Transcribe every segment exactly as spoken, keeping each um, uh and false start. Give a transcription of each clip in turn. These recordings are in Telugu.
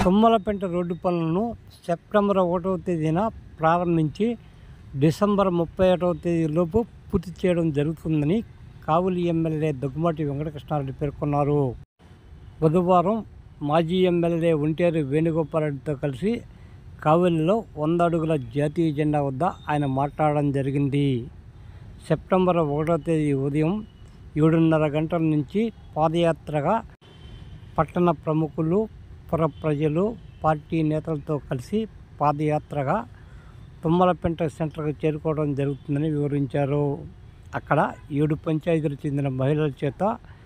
తుమ్మలపెంట రోడ్డు పనులను సెప్టెంబర్ ఒకటవ తేదీన ప్రారంభించి డిసెంబర్ ముప్పై ఒకటవ తేదీలోపు పూర్తి చేయడం జరుగుతుందని కావలి ఎమ్మెల్యే దగ్గుమాటి వెంకటకృష్ణారెడ్డి పేర్కొన్నారు. బుధవారం మాజీ ఎమ్మెల్యే ఒంటేరు వేణుగోపాలరెడ్డితో కలిసి కావలిలో వంద అడుగుల జాతీయ జెండా వద్ద ఆయన మాట్లాడడం జరిగింది. సెప్టెంబర్ ఒకటవ తేదీ ఉదయం ఏడున్నర గంటల నుంచి పాదయాత్రగా పట్టణ ప్రముఖులు, పుర ప్రజలు, పార్టీ నేతలతో కలిసి పాదయాత్రగా తుమ్మలపెంట సెంటర్కు చేరుకోవడం జరుగుతుందని వివరించారు. అక్కడ ఏడు పంచాయతీలకు చెందిన మహిళల చేత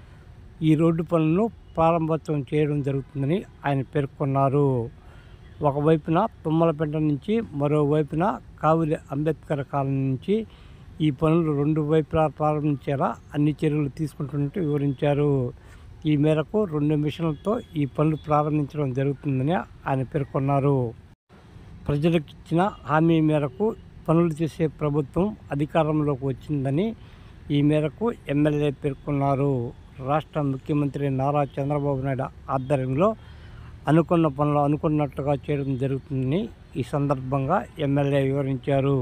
ఈ రోడ్డు పనులను ప్రారంభోత్సవం చేయడం జరుగుతుందని ఆయన పేర్కొన్నారు. ఒకవైపున తుమ్మలపెంట నుంచి మరోవైపున కావలి అంబేద్కర్ కాలనీ నుంచి ఈ పనులు రెండు వైపులా ప్రారంభించేలా అన్ని చర్యలు తీసుకుంటున్నట్టు వివరించారు. ఈ మేరకు రెండు మిషన్లతో ఈ పనులు ప్రారంభించడం జరుగుతుందని ఆయన పేర్కొన్నారు. ప్రజలకు ఇచ్చిన హామీ మేరకు పనులు చేసే ప్రభుత్వం అధికారంలోకి వచ్చిందని ఈ మేరకు ఎమ్మెల్యే పేర్కొన్నారు. రాష్ట్ర ముఖ్యమంత్రి నారా చంద్రబాబు నాయుడు ఆధ్వర్యంలో అనుకున్న పనులు అనుకున్నట్లుగా చేయడం జరుగుతుందని ఈ సందర్భంగా ఎమ్మెల్యే వివరించారు.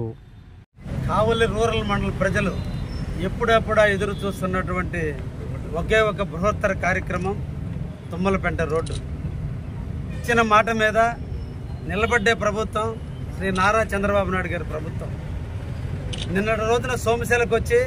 కావలి రూరల్ మండల ప్రజలు ఎప్పుడెప్పుడా ఎదురు చూస్తున్నటువంటి ఒకే ఒక బృహత్తర కార్యక్రమం తుమ్మలపెంట రోడ్డు. ఇచ్చిన మాట మీద నిలబడ్డే ప్రభుత్వం శ్రీ నారా చంద్రబాబు నాయుడు గారి ప్రభుత్వం. నిన్నటి రోజున సోమశిలకు వచ్చి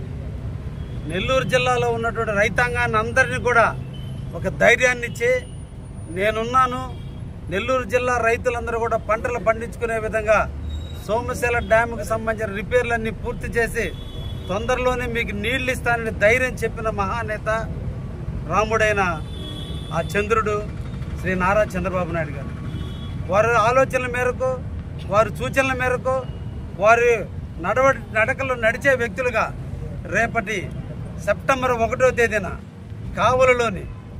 నెల్లూరు జిల్లాలో ఉన్నటువంటి రైతాంగాన్ని అందరినీ కూడా ఒక ధైర్యాన్ని ఇచ్చి నేనున్నాను, నెల్లూరు జిల్లా రైతులందరూ కూడా పంటలు పండించుకునే విధంగా సోమశిల డ్యాముకు సంబంధించిన రిపేర్లన్నీ పూర్తి చేసి తొందరలోనే మీకు నీళ్లు ఇస్తానని ధైర్యం చెప్పిన మహానేత రాముడైన ఆ చంద్రుడు శ్రీ నారా చంద్రబాబు నాయుడు గారు. వారి ఆలోచనల మేరకు, వారి సూచనల మేరకు, వారి నడవ నడకలు నడిచే వ్యక్తులుగా రేపటి సెప్టెంబర్ ఒకటో తేదీన కావలిలోని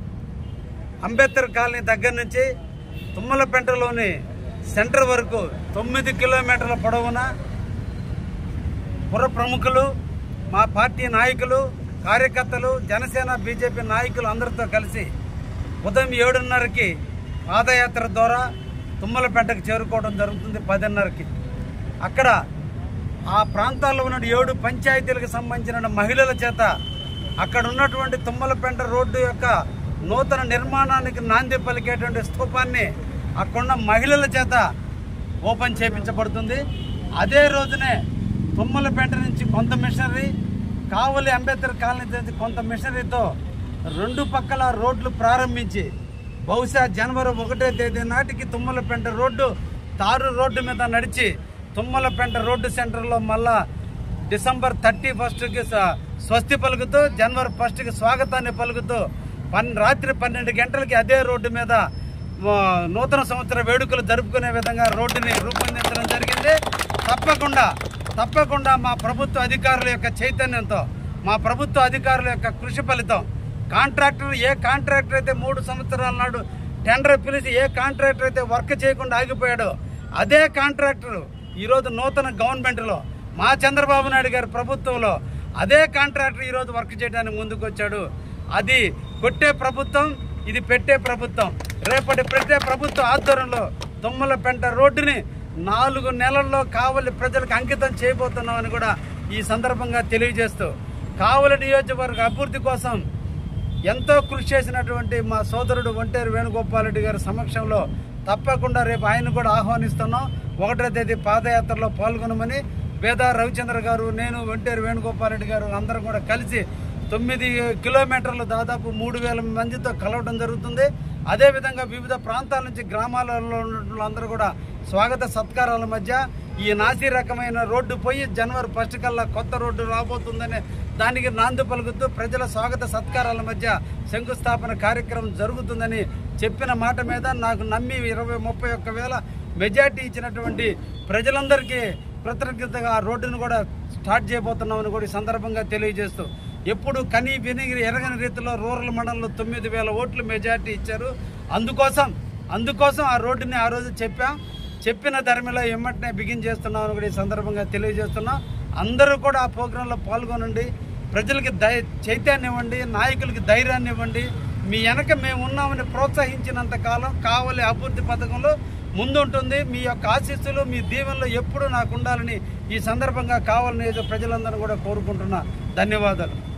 అంబేద్కర్ కాలనీ దగ్గర నుంచి తుమ్మలపెంటలోని సెంటర్ వరకు తొమ్మిది కిలోమీటర్ల పొడవున పుర ప్రముఖులు, మా పార్టీ నాయకులు, కార్యకర్తలు, జనసేన, బీజేపీ నాయకులు అందరితో కలిసి ఉదయం ఏడున్నరకి పాదయాత్ర ద్వారా తుమ్మలపెంటకు చేరుకోవడం జరుగుతుంది. పదిన్నరకి అక్కడ ఆ ప్రాంతాల్లో ఉన్న ఏడు పంచాయతీలకు సంబంధించిన మహిళల చేత అక్కడ ఉన్నటువంటి తుమ్మలపెంట రోడ్డు యొక్క నూతన నిర్మాణానికి నాంది పలికేటువంటి స్తూపాన్ని అక్కడున్న మహిళల చేత ఓపెన్ చేయించబడుతుంది. అదే రోజునే తుమ్మలపెంట నుంచి కొంత మిషనరీ, కావలి అంబేద్కర్ కాలనీ నుంచి కొంత మిషనరీతో రెండు పక్కల రోడ్లు ప్రారంభించి బహుశా జనవరి ఒకటో తేదీ నాటికి తుమ్మలపెంట రోడ్డు తారు రోడ్డు మీద నడిచి తుమ్మలపెంట రోడ్డు సెంటర్లో మళ్ళా డిసెంబర్ థర్టీ ఫస్ట్కి స్వస్తి పలుకుతూ జనవరి ఫస్ట్కి స్వాగతాన్ని పలుకుతూ పన్ రాత్రి పన్నెండు గంటలకి అదే రోడ్డు మీద నూతన సంవత్సర వేడుకలు జరుపుకునే విధంగా రోడ్డుని రూపొందించడం జరిగింది. తప్పకుండా తప్పకుండా మా ప్రభుత్వ అధికారుల యొక్క చైతన్యంతో, మా ప్రభుత్వ అధికారుల యొక్క కృషి ఫలితం కాంట్రాక్టర్ ఏ కాంట్రాక్టర్ అయితే మూడు సంవత్సరాల నాడు టెండర్ పిలిచి ఏ కాంట్రాక్టర్ అయితే వర్క్ చేయకుండా ఆగిపోయాడో అదే కాంట్రాక్టర్ ఈరోజు నూతన గవర్నమెంట్లో మా చంద్రబాబు నాయుడు గారి ప్రభుత్వంలో అదే కాంట్రాక్టర్ ఈరోజు వర్క్ చేయడానికి ముందుకు వచ్చాడు. అది కొట్టే ప్రభుత్వం, ఇది పెట్టే ప్రభుత్వం. రేపటి పెట్టే ప్రభుత్వ ఆధ్వర్యంలో తుమ్మలపెంట రోడ్డుని నాలుగు నెలల్లో కావలి ప్రజలకు అంకితం చేయబోతున్నామని కూడా ఈ సందర్భంగా తెలియజేస్తూ కావలి నియోజకవర్గ అభివృద్ధి కోసం ఎంతో కృషి చేసినటువంటి మా సోదరుడు ఒంటేరు వేణుగోపాలరెడ్డి గారి సమక్షంలో తప్పకుండా రేపు ఆయన కూడా ఆహ్వానిస్తున్నాం. ఒకటో తేదీ పాదయాత్రలో పాల్గొనమని వేదా రవిచంద్ర గారు, నేను, ఒంటేరు వేణుగోపాలరెడ్డి గారు అందరం కూడా కలిసి తొమ్మిది కిలోమీటర్లు దాదాపు మూడు వేల మందితో కలవడం జరుగుతుంది. అదేవిధంగా వివిధ ప్రాంతాల నుంచి గ్రామాలలో ఉన్న అందరూ కూడా స్వాగత సత్కారాల మధ్య ఈ నాసి రకమైన రోడ్డు పోయి జనవరి ఫస్ట్ కల్లా కొత్త రోడ్డు రాబోతుందనే దానికి నాంది పలుకుతూ ప్రజల స్వాగత సత్కారాల మధ్య శంకుస్థాపన కార్యక్రమం జరుగుతుందని చెప్పిన మాట మీద నాకు నమ్మి ఇరవై ముప్పై ఒక్క వేల మెజార్టీ ఇచ్చినటువంటి ప్రజలందరికీ కృతజ్ఞతగా ఆ రోడ్డును కూడా స్టార్ట్ చేయబోతున్నామని కూడా ఈ సందర్భంగా తెలియజేస్తూ ఎప్పుడు కని విని ఎరగని రీతిలో రూరల్ మండలంలో తొమ్మిది వేల ఓట్లు మెజార్టీ ఇచ్చారు. అందుకోసం అందుకోసం ఆ రోడ్డుని ఆ రోజు చెప్పాం. చెప్పిన ధర్మిలో ఎమ్మటనే బిగిన్ చేస్తున్నామని కూడా ఈ సందర్భంగా తెలియజేస్తున్నాం. అందరూ కూడా ఆ ప్రోగ్రాంలో పాల్గొనండి, ప్రజలకి దై చైతన్యం ఇవ్వండి, నాయకులకి ధైర్యాన్ని ఇవ్వండి. మీ వెనక మేము ఉన్నామని ప్రోత్సహించినంత కాలం కావలి అభివృద్ధి పథకంలో ముందుంటుంది. మీ యొక్క ఆశీస్సులు, మీ దీవెనలు ఎప్పుడూ నాకు ఉండాలని ఈ సందర్భంగా కావలి నియోజక ప్రజలందరూ కూడా కోరుకుంటున్నా. ధన్యవాదాలు.